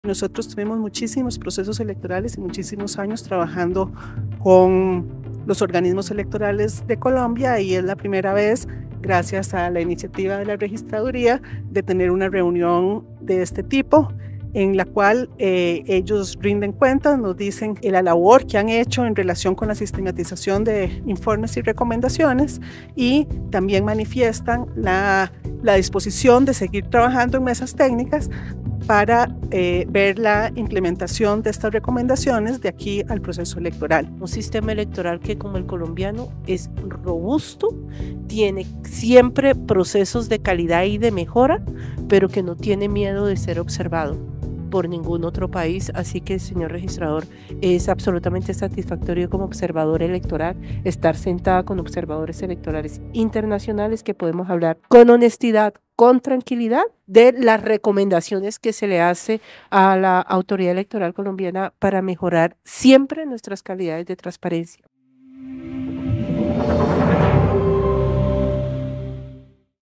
Nosotros tuvimos muchísimos procesos electorales y muchísimos años trabajando con los organismos electorales de Colombia y es la primera vez, gracias a la iniciativa de la registraduría, de tener una reunión de este tipo en la cual ellos rinden cuentas, nos dicen la labor que han hecho en relación con la sistematización de informes y recomendaciones y también manifiestan la disposición de seguir trabajando en mesas técnicas para ver la implementación de estas recomendaciones de aquí al proceso electoral. Un sistema electoral que, como el colombiano, es robusto, tiene siempre procesos de calidad y de mejora, pero que no tiene miedo de ser observado por ningún otro país. Así que, señor registrador, es absolutamente satisfactorio como observador electoral estar sentada con observadores electorales internacionales que podemos hablar con honestidad, con tranquilidad de las recomendaciones que se le hace a la autoridad electoral colombiana para mejorar siempre nuestras calidades de transparencia.